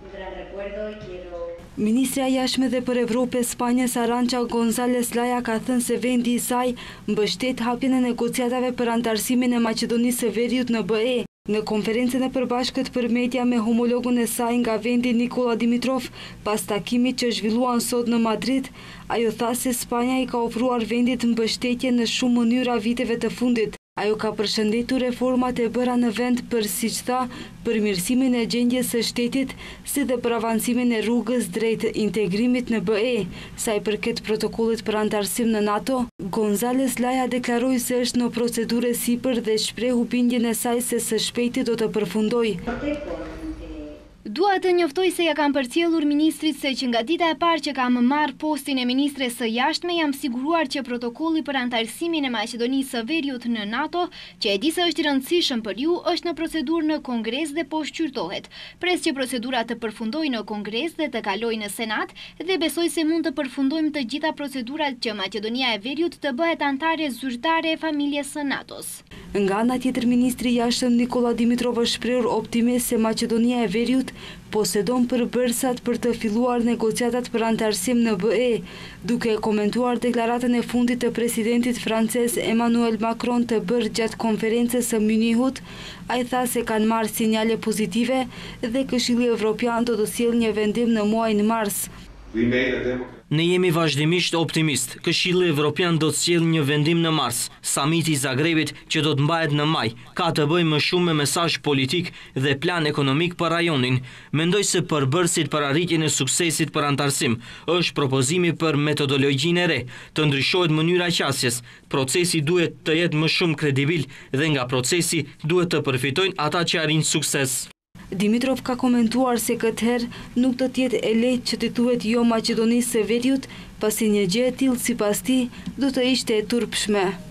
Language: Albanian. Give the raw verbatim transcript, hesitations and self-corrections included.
Ministrja e Jashtme dhe për Evropë e Spanjës Arantxa González Laya ka thënë se vendi i saj mbështet hapjen e negociatave për antarësimin e Maqedonisë së Veriut në B E. Në konferencën e përbashkët për media me homologun e saj nga vendi Nikola Dimitrov, pas takimit që zhvilluan sot në Madrid, ajo tha se Spanja i ka ofruar vendit mbështetje në shumë mënyra viteve të fundit. Ajo ka përshëndetur reformat e bëra në vend për, siç tha, përmirësimin e gjendjes së shtetit, si dhe për avancimin e rrugës drejt integrimit në B E. Sa i përket protokollit për antarësim në NATO, González Laya deklaroi se është në procedurë sipër dhe shprehu bindjen e saj se së shpejti do të përfundojë. Dua të njoftoj se ja kam përcjellur ministrit se që nga dita e parë që kam marrë postin e ministres së jashtme jam siguruar që protokolli për antarësimin e Maqedonisë së Veriut në NATO, që e di se është i rëndësishëm për ju, është në procedurë në Kongres dhe po shqyrtohet. Pres që procedura të përfundojë në Kongres dhe të kalojë në Senat dhe besoj se mund të përfundojmë të gjitha procedurat që Maqedonia e Veriut të bëhet antare zyrtare e familjes së NATO-s. Nga ana tjetër, ministri i jashtëm Nikola Dimitrov është shprehur optimist se Maqedonia e Veriut posedon përbërësat për të filluar negociatat për antarësim në B E. Duke komentuar deklaratën e fundit të presidentit francez Emmanuel Macron të bërë gjatë konferencës së Munichut, ai tha se kanë marrë sinjale pozitive dhe Këshilli Evropian do të sjellë një vendim në muajin mars. Ne jemi vazhdimisht optimist. Këshilli Evropian do të sjellë një vendim në mars. Samiti i Zagrebit që do të mbahet në maj ka të bëjë më shumë me mesazh politik dhe plan ekonomik për rajonin. Mendoj se përbërësit për arritjen e suksesit për antarësim është propozimi për metodologjinë e re, të ndryshohet mënyra qasjes. Procesi duhet të jetë më shumë kredibil dhe nga procesi duhet të përfitojnë ata që arrin sukses. Dimitrov ka komentuar se këtë herë nuk do të jetë e lehtë që të thuhet jo Maqedonisë së Veriut, pasi një gjë e tillë sipas tij do të ishte e turpshme.